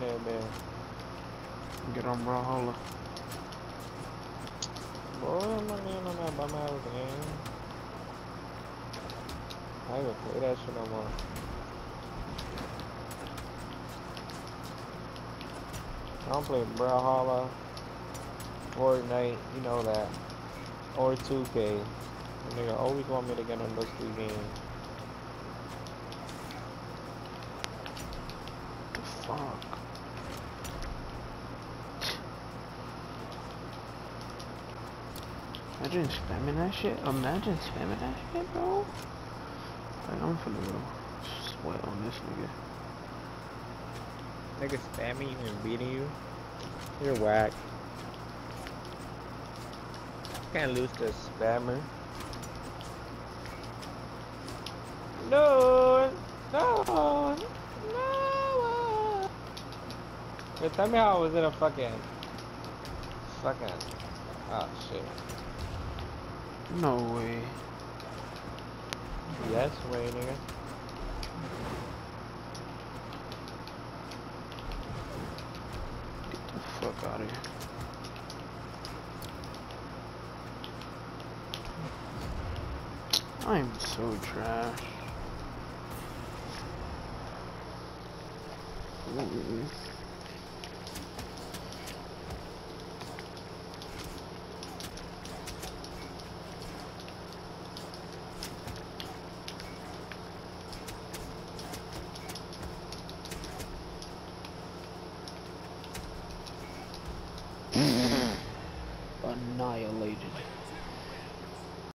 there, man. Get on Brawlhalla. Boy, I'm not in on that bum ass game. I ain't even play that shit no more. I don't play Brawlhalla, Fortnite, you know that, or 2K. The nigga always want me to get on those 3 games. The fuck? Imagine spamming that shit. Imagine spamming that shit, bro. Like, I'm finna go sweat on this nigga. Nigga spamming you and beating you. You're whack. Can't lose to a spammer. No, no, no. Wait, tell me how I was in a fucking. Oh shit. No way. Yes, way, nigga. Get the fuck out of here. I'm so trash. Ooh.